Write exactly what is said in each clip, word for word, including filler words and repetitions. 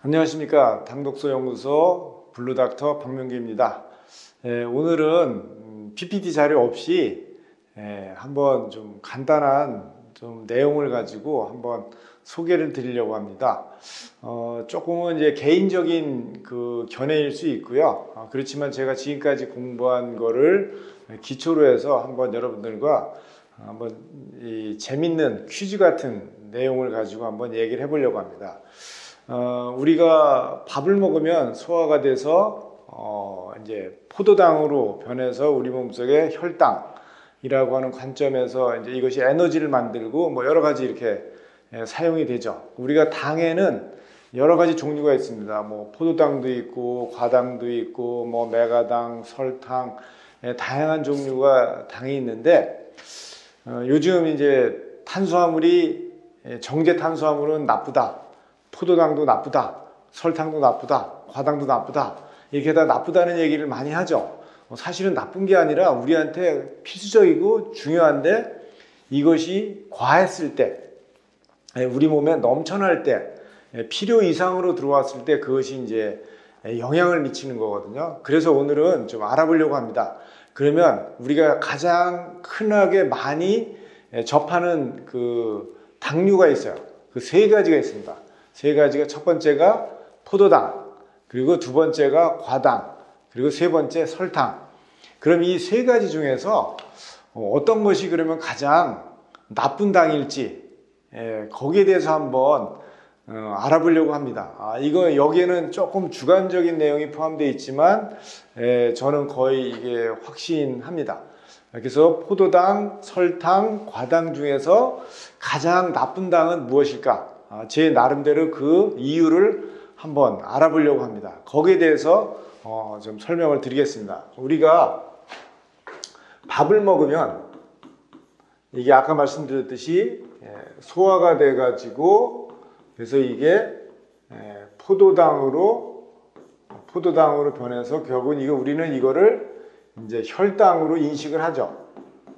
안녕하십니까. 당독소 연구소 블루닥터 박명기입니다. 예, 오늘은 피피티 자료 없이 예, 한번 좀 간단한 좀 내용을 가지고 한번 소개를 드리려고 합니다. 어, 조금은 이제 개인적인 그 견해일 수 있고요. 어, 그렇지만 제가 지금까지 공부한 거를 기초로 해서 한번 여러분들과 한번 이 재밌는 퀴즈 같은 내용을 가지고 한번 얘기를 해보려고 합니다. 어, 우리가 밥을 먹으면 소화가 돼서 어, 이제 포도당으로 변해서 우리 몸속에 혈당이라고 하는 관점에서 이제 이것이 에너지를 만들고 뭐 여러 가지 이렇게 예, 사용이 되죠. 우리가 당에는 여러 가지 종류가 있습니다. 뭐 포도당도 있고 과당도 있고 뭐 메가당, 설탕 예, 다양한 종류가 당이 있는데 어, 요즘 이제 탄수화물이 예, 정제 탄수화물은 나쁘다. 포도당도 나쁘다, 설탕도 나쁘다, 과당도 나쁘다 이렇게 다 나쁘다는 얘기를 많이 하죠. 사실은 나쁜 게 아니라 우리한테 필수적이고 중요한데 이것이 과했을 때, 우리 몸에 넘쳐날 때, 필요 이상으로 들어왔을 때 그것이 이제 영향을 미치는 거거든요. 그래서 오늘은 좀 알아보려고 합니다. 그러면 우리가 가장 흔하게 많이 접하는 그 당류가 있어요. 그 세 가지가 있습니다. 세 가지가 첫 번째가 포도당, 그리고 두 번째가 과당, 그리고 세 번째 설탕. 그럼 이 세 가지 중에서 어떤 것이 그러면 가장 나쁜 당일지 예, 거기에 대해서 한번 어, 알아보려고 합니다. 아, 이거 여기에는 조금 주관적인 내용이 포함되어 있지만 예, 저는 거의 이게 확신합니다. 그래서 포도당, 설탕, 과당 중에서 가장 나쁜 당은 무엇일까? 제 나름대로 그 이유를 한번 알아보려고 합니다. 거기에 대해서 어 좀 설명을 드리겠습니다. 우리가 밥을 먹으면 이게 아까 말씀드렸듯이 소화가 돼 가지고 그래서 이게 포도당으로 포도당으로 변해서 결국은 이거 우리는 이거를 이제 혈당으로 인식을 하죠.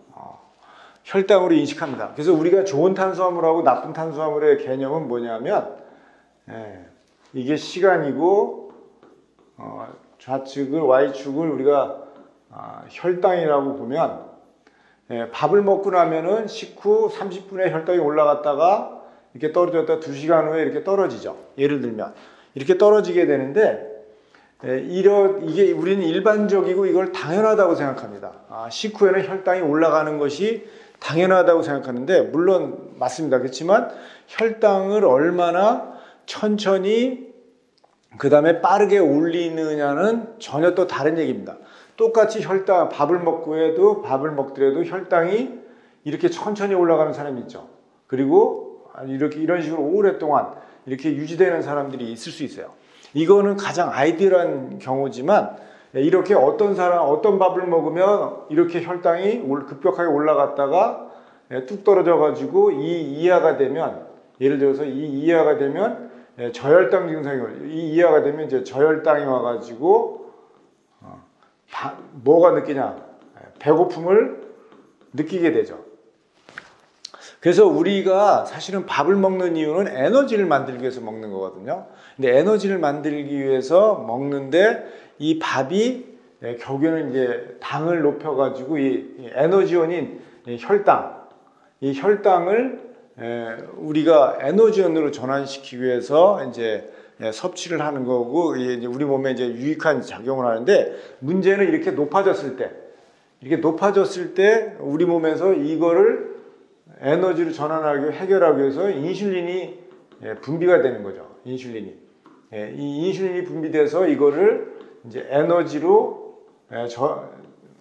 혈당으로 인식합니다. 그래서 우리가 좋은 탄수화물하고 나쁜 탄수화물의 개념은 뭐냐면 예, 이게 시간이고 어, 좌측을 Y축을 우리가 아, 혈당이라고 보면 예, 밥을 먹고 나면은 식후 삼십 분에 혈당이 올라갔다가 이렇게 떨어졌다 두 시간 후에 이렇게 떨어지죠. 예를 들면 이렇게 떨어지게 되는데 예, 이러, 이게 우리는 일반적이고 이걸 당연하다고 생각합니다. 아, 식후에는 혈당이 올라가는 것이 당연하다고 생각하는데 물론 맞습니다. 그렇지만 혈당을 얼마나 천천히 그 다음에 빠르게 올리느냐는 전혀 또 다른 얘기입니다. 똑같이 혈당 밥을 먹고 해도 밥을 먹더라도 혈당이 이렇게 천천히 올라가는 사람이 있죠. 그리고 이렇게 이런 식으로 오랫동안 이렇게 유지되는 사람들이 있을 수 있어요. 이거는 가장 아이디어한 경우지만 이렇게 어떤 사람, 어떤 밥을 먹으면 이렇게 혈당이 급격하게 올라갔다가 뚝 떨어져가지고 이 이하가 되면, 예를 들어서 이 이하가 되면 저혈당 증상이, 이 이하가 되면 이제 저혈당이 와가지고, 어, 바, 뭐가 느끼냐? 배고픔을 느끼게 되죠. 그래서 우리가 사실은 밥을 먹는 이유는 에너지를 만들기 위해서 먹는 거거든요. 근데 에너지를 만들기 위해서 먹는데 이 밥이 결국에는 이제 당을 높여가지고 이 에너지원인 혈당, 이 혈당을 우리가 에너지원으로 전환시키기 위해서 이제 섭취를 하는 거고 이제 우리 몸에 이제 유익한 작용을 하는데 문제는 이렇게 높아졌을 때, 이렇게 높아졌을 때 우리 몸에서 이거를 에너지로 전환하기 위해 해결하기 위해서 인슐린이 분비가 되는 거죠. 인슐린이. 이 인슐린이 분비돼서 이거를 이제 에너지로 저,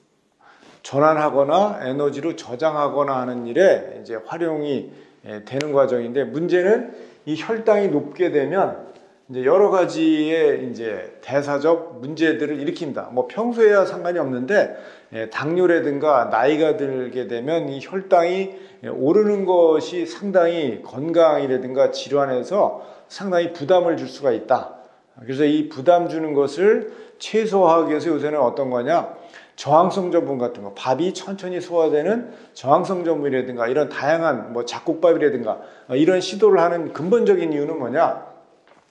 전환하거나 에너지로 저장하거나 하는 일에 이제 활용이 되는 과정인데 문제는 이 혈당이 높게 되면 이제 여러 가지의 이제 대사적 문제들을 일으킵니다. 뭐 평소에야 상관이 없는데 당뇨라든가 나이가 들게 되면 이 혈당이 오르는 것이 상당히 건강이라든가 질환에서 상당히 부담을 줄 수가 있다. 그래서 이 부담 주는 것을 최소화하기 위해서 요새는 어떤 거냐? 저항성 전분 같은 거, 밥이 천천히 소화되는 저항성 전분이라든가 이런 다양한 뭐 잡곡밥이라든가 이런 시도를 하는 근본적인 이유는 뭐냐?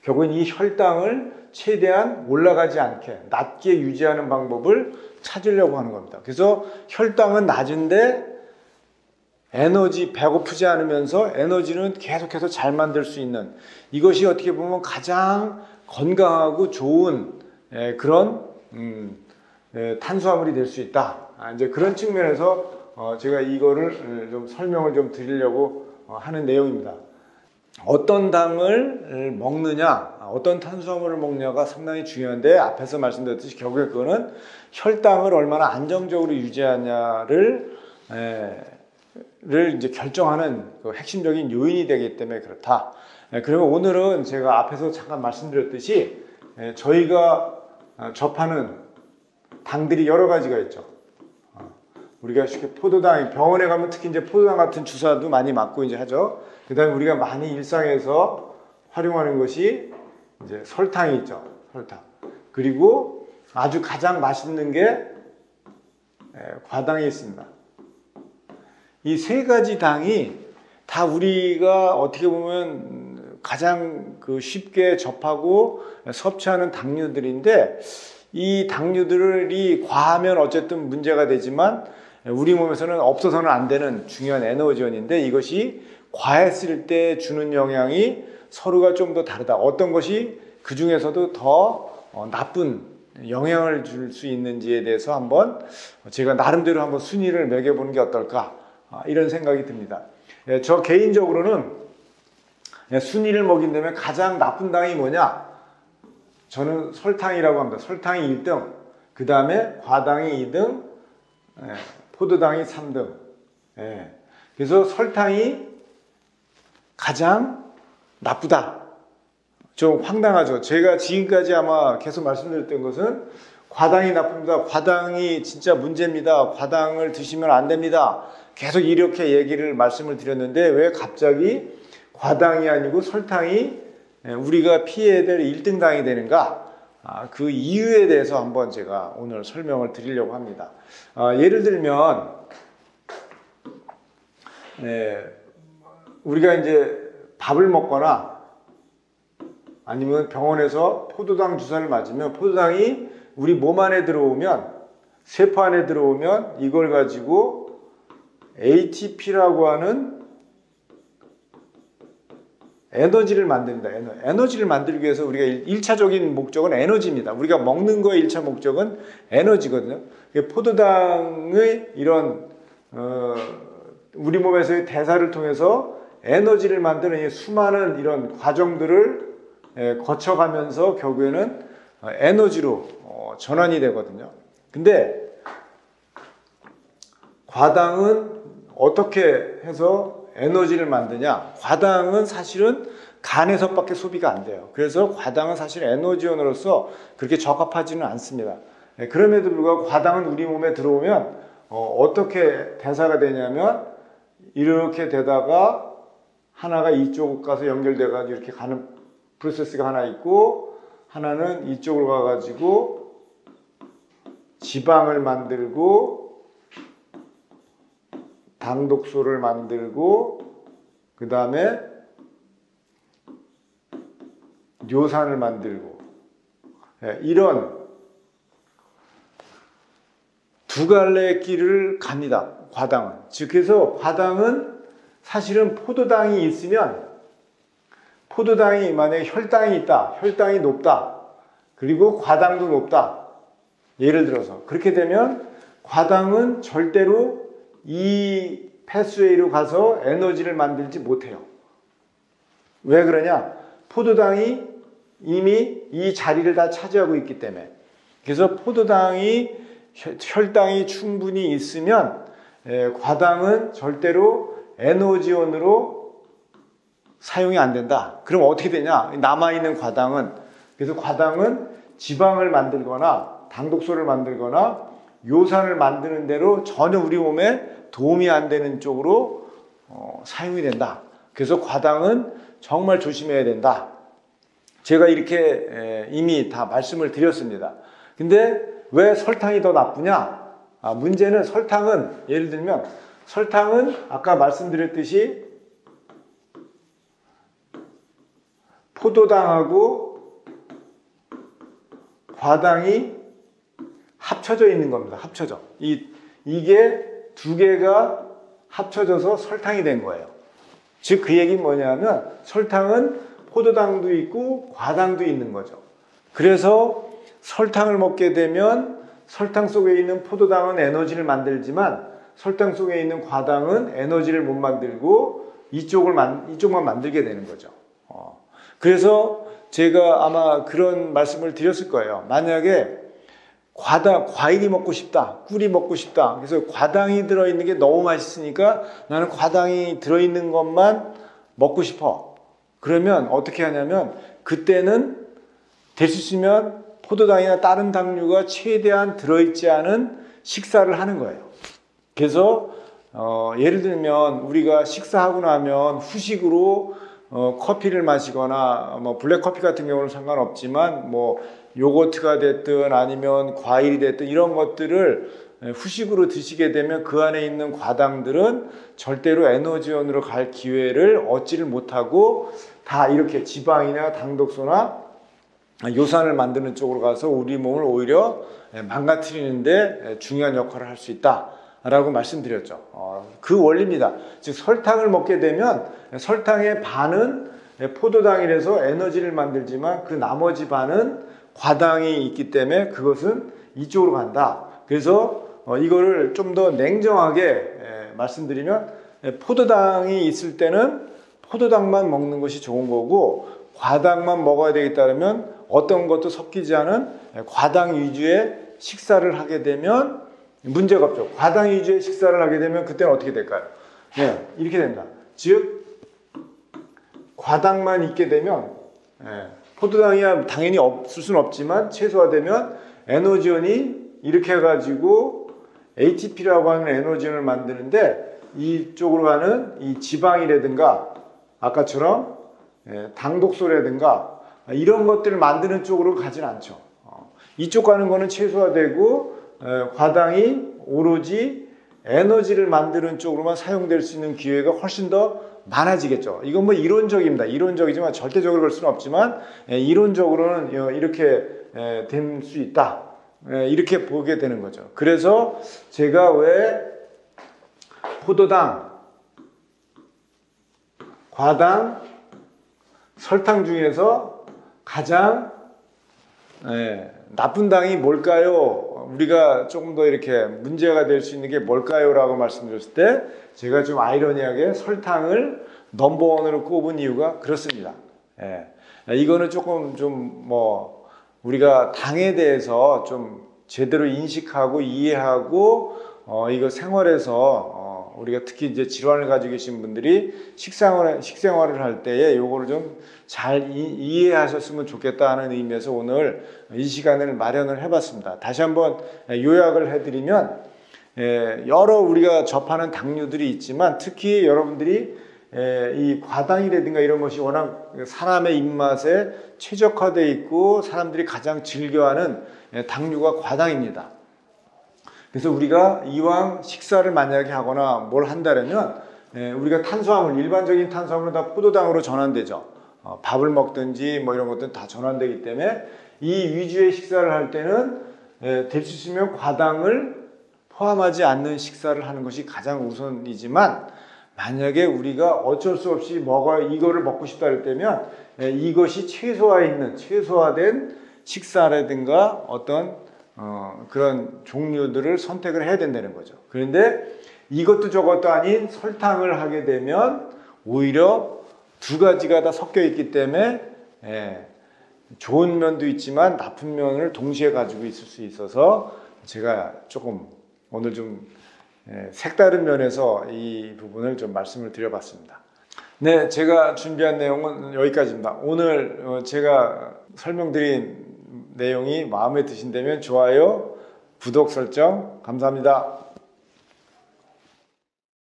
결국은 이 혈당을 최대한 올라가지 않게 낮게 유지하는 방법을 찾으려고 하는 겁니다. 그래서 혈당은 낮은데 에너지, 배고프지 않으면서 에너지는 계속해서 잘 만들 수 있는, 이것이 어떻게 보면 가장 건강하고 좋은 에, 그런 음, 에, 탄수화물이 될 수 있다. 아, 이제 그런 측면에서 어, 제가 이거를 좀 설명을 좀 드리려고 어, 하는 내용입니다. 어떤 당을 먹느냐, 어떤 탄수화물을 먹냐가 상당히 중요한데, 앞에서 말씀드렸듯이 결국에 그거는 혈당을 얼마나 안정적으로 유지하냐를 에, 를 이제 결정하는 그 핵심적인 요인이 되기 때문에 그렇다. 에, 그러면 오늘은 제가 앞에서 잠깐 말씀드렸듯이 에, 저희가 접하는 당들이 여러 가지가 있죠. 어, 우리가 쉽게 포도당, 병원에 가면 특히 이제 포도당 같은 주사도 많이 맞고 이제 하죠. 그 다음에 우리가 많이 일상에서 활용하는 것이 이제 설탕이 있죠. 설탕. 그리고 아주 가장 맛있는 게 에, 과당이 있습니다. 이 세 가지 당이 다 우리가 어떻게 보면 가장 그 쉽게 접하고 섭취하는 당류들인데, 이 당류들이 과하면 어쨌든 문제가 되지만 우리 몸에서는 없어서는 안 되는 중요한 에너지원인데, 이것이 과했을 때 주는 영향이 서로가 좀 더 다르다. 어떤 것이 그 중에서도 더 나쁜 영향을 줄 수 있는지에 대해서 한번 제가 나름대로 한번 순위를 매겨보는 게 어떨까, 이런 생각이 듭니다. 저 개인적으로는 순위를 먹인다면 가장 나쁜 당이 뭐냐? 저는 설탕이라고 합니다. 설탕이 일 등, 그 다음에 과당이 이 등, 포도당이 삼 등. 그래서 설탕이 가장 나쁘다. 좀 황당하죠. 제가 지금까지 아마 계속 말씀드렸던 것은 과당이 나쁩니다. 과당이 진짜 문제입니다. 과당을 드시면 안 됩니다. 계속 이렇게 얘기를 말씀을 드렸는데, 왜 갑자기 과당이 아니고 설탕이 우리가 피해야 될 일 등 당이 되는가? 아, 그 이유에 대해서 한번 제가 오늘 설명을 드리려고 합니다. 아, 예를 들면 네, 우리가 이제 밥을 먹거나 아니면 병원에서 포도당 주사를 맞으면, 포도당이 우리 몸 안에 들어오면, 세포 안에 들어오면 이걸 가지고 에이티피라고 하는 에너지를 만듭니다. 에너지를 만들기 위해서 우리가 일 차적인 목적은 에너지입니다. 우리가 먹는 거의 일 차 목적은 에너지거든요. 포도당의 이런 어, 우리 몸에서의 대사를 통해서 에너지를 만드는 수많은 이런 과정들을 거쳐가면서 결국에는 에너지로 전환이 되거든요. 근데 과당은 어떻게 해서 에너지를 만드냐? 과당은 사실은 간에서밖에 소비가 안 돼요. 그래서 과당은 사실 에너지원으로서 그렇게 적합하지는 않습니다. 그럼에도 불구하고 과당은 우리 몸에 들어오면 어떻게 대사가 되냐면, 이렇게 되다가 하나가 이쪽 가서 연결돼 가지고 이렇게 가는 프로세스가 하나 있고, 하나는 이쪽으로 가가지고 지방을 만들고 당독소를 만들고, 그 다음에 뇨산을 만들고, 이런 두 갈래의 길을 갑니다. 과당은. 즉, 그래서 과당은 사실은 포도당이 있으면, 포도당이 만약에 혈당이 있다, 혈당이 높다, 그리고 과당도 높다, 예를 들어서 그렇게 되면 과당은 절대로 이 패스웨이로 가서 에너지를 만들지 못해요. 왜 그러냐? 포도당이 이미 이 자리를 다 차지하고 있기 때문에. 그래서 포도당이, 혈당이 충분히 있으면 과당은 절대로 에너지원으로 사용이 안 된다. 그럼 어떻게 되냐? 남아있는 과당은, 그래서 과당은 지방을 만들거나 당독소를 만들거나 요산을 만드는 대로 전혀 우리 몸에 도움이 안 되는 쪽으로 어, 사용이 된다. 그래서 과당은 정말 조심해야 된다. 제가 이렇게 에, 이미 다 말씀을 드렸습니다. 근데 왜 설탕이 더 나쁘냐? 아, 문제는 설탕은, 예를 들면 설탕은 아까 말씀드렸듯이 포도당하고 과당이 합쳐져 있는 겁니다. 합쳐져. 이, 이게 두 개가 합쳐져서 설탕이 된 거예요. 즉 그 얘기는 뭐냐면 설탕은 포도당도 있고 과당도 있는 거죠. 그래서 설탕을 먹게 되면 설탕 속에 있는 포도당은 에너지를 만들지만 설탕 속에 있는 과당은 에너지를 못 만들고 이쪽을 만, 이쪽만 만들게 되는 거죠. 어. 그래서 제가 아마 그런 말씀을 드렸을 거예요. 만약에 과당, 과일이 먹고 싶다, 꿀이 먹고 싶다. 그래서 과당이 들어있는 게 너무 맛있으니까 나는 과당이 들어있는 것만 먹고 싶어. 그러면 어떻게 하냐면 그때는 될 수 있으면 포도당이나 다른 당류가 최대한 들어있지 않은 식사를 하는 거예요. 그래서 어, 예를 들면 우리가 식사하고 나면 후식으로 어, 커피를 마시거나 뭐 블랙커피 같은 경우는 상관없지만 뭐 요거트가 됐든 아니면 과일이 됐든 이런 것들을 후식으로 드시게 되면 그 안에 있는 과당들은 절대로 에너지원으로 갈 기회를 얻지를 못하고 다 이렇게 지방이나 당독소나 요산을 만드는 쪽으로 가서 우리 몸을 오히려 망가뜨리는데 중요한 역할을 할 수 있다 라고 말씀드렸죠. 어, 그 원리입니다. 즉 설탕을 먹게 되면 설탕의 반은 포도당이라서 에너지를 만들지만 그 나머지 반은 과당이 있기 때문에 그것은 이쪽으로 간다. 그래서 어, 이거를 좀 더 냉정하게 에, 말씀드리면 에, 포도당이 있을 때는 포도당만 먹는 것이 좋은 거고 과당만 먹어야 되겠다면 어떤 것도 섞이지 않은 에, 과당 위주의 식사를 하게 되면 문제가 없죠. 과당 위주의 식사를 하게 되면 그때는 어떻게 될까요? 네, 이렇게 된다. 즉 과당만 있게 되면 예, 포도당이야 당연히 없을 수는 없지만 최소화되면 에너지원이 이렇게 해가지고 에이티피라고 하는 에너지원을 만드는데 이쪽으로 가는 이 지방이라든가 아까처럼 예, 당독소라든가 이런 것들을 만드는 쪽으로 가진 않죠. 어, 이쪽 가는 거는 최소화되고 에, 과당이 오로지 에너지를 만드는 쪽으로만 사용될 수 있는 기회가 훨씬 더 많아지겠죠. 이건 뭐 이론적입니다. 이론적이지만 절대적으로 그럴 수는 없지만 에, 이론적으로는 이렇게 될 수 있다. 에, 이렇게 보게 되는 거죠. 그래서 제가 왜 포도당, 과당, 설탕 중에서 가장 에, 나쁜 당이 뭘까요? 우리가 조금 더 이렇게 문제가 될 수 있는 게 뭘까요? 라고 말씀드렸을 때 제가 좀 아이러니하게 설탕을 넘버원으로 꼽은 이유가 그렇습니다. 예. 이거는 조금 좀 뭐 우리가 당에 대해서 좀 제대로 인식하고 이해하고 어 이거 생활에서 어 우리가 특히 이제 질환을 가지고 계신 분들이 식생활, 식생활을 할 때에 요거를 좀 잘 이해하셨으면 좋겠다 하는 의미에서 오늘 이 시간을 마련을 해봤습니다. 다시 한번 요약을 해드리면 여러 우리가 접하는 당류들이 있지만 특히 여러분들이 이 과당이라든가 이런 것이 워낙 사람의 입맛에 최적화되어 있고 사람들이 가장 즐겨하는 당류가 과당입니다. 그래서 우리가 이왕 식사를 만약에 하거나 뭘 한다면 우리가 탄수화물, 일반적인 탄수화물은 다 포도당으로 전환되죠. 어, 밥을 먹든지 뭐 이런 것들은 다 전환되기 때문에 이 위주의 식사를 할 때는 될 수 있으면 과당을 포함하지 않는 식사를 하는 것이 가장 우선이지만 만약에 우리가 어쩔 수 없이 먹어 이거를 먹고 싶다 할 때면 이것이 최소화 있는 최소화된 식사라든가 어떤 어, 그런 종류들을 선택을 해야 된다는 거죠. 그런데 이것도 저것도 아닌 설탕을 하게 되면 오히려 두 가지가 다 섞여 있기 때문에 예, 좋은 면도 있지만 나쁜 면을 동시에 가지고 있을 수 있어서 제가 조금 오늘 좀 예, 색다른 면에서 이 부분을 좀 말씀을 드려봤습니다. 네, 제가 준비한 내용은 여기까지입니다. 오늘 어, 제가 설명드린 내용이 마음에 드신다면 좋아요, 구독 설정 감사합니다.